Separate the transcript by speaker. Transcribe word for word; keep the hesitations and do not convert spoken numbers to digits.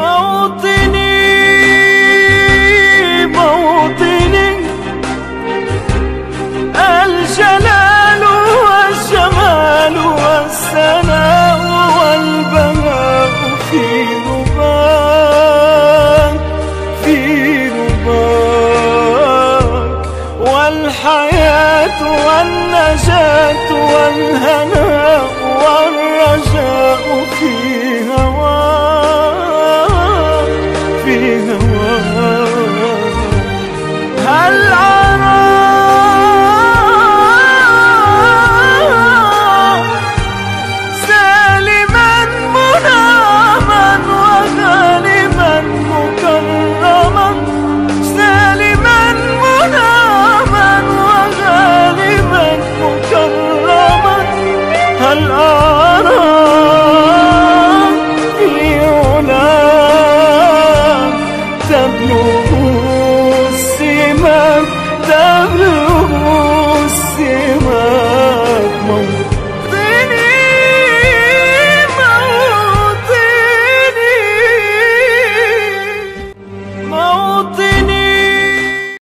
Speaker 1: موطني موطني الجلال والجمال والثناء والبهاء في رباك في رباك، والحياة والنجاة والهناء والرجاء